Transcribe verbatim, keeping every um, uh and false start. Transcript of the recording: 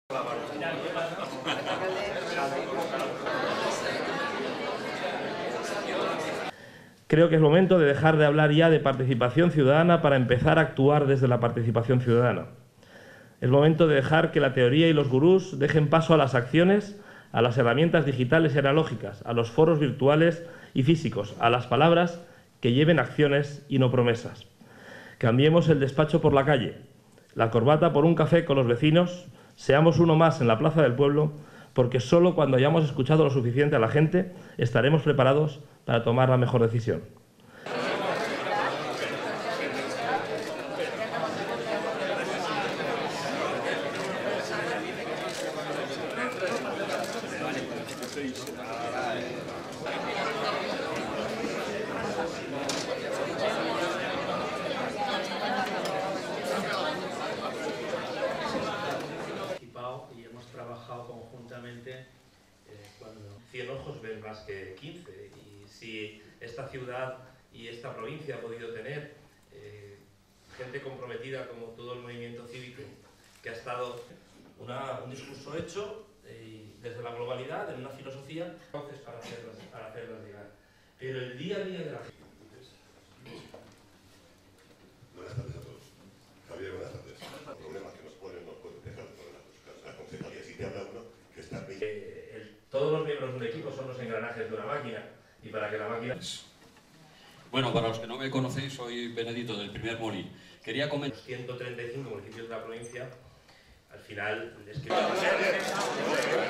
Creo que es momento de dejar de hablar ya de participación ciudadana para empezar a actuar desde la participación ciudadana. Es momento de dejar que la teoría y los gurús dejen paso a las acciones, a las herramientas digitales y analógicas, a los foros virtuales y físicos, a las palabras que lleven acciones y no promesas. Cambiemos el despacho por la calle, la corbata por un café con los vecinos, seamos uno más en la plaza del pueblo, porque solo cuando hayamos escuchado lo suficiente a la gente estaremos preparados para tomar la mejor decisión. Y hemos trabajado conjuntamente eh, cuando cien ojos ven más que quince, y si esta ciudad y esta provincia ha podido tener eh, gente comprometida como todo el movimiento cívico, que ha estado una, un discurso hecho eh, desde la globalidad, en una filosofía, entonces para hacerlas, para hacerlas llegar. Pero el día a día de la gente... Buenas tardes a todos. Javier, buenas tardes. Los problemas que nos ponen nos pueden dejar de poner la concejalía. Si te habla uno que está... Eh, el, todos los miembros de un equipo son los engranajes de una máquina, y para que la máquina... Bueno, para los que no me conocéis, soy Benedito, del primer Mori. Quería comentar... Los ciento treinta y cinco municipios de la provincia, al final... Es que...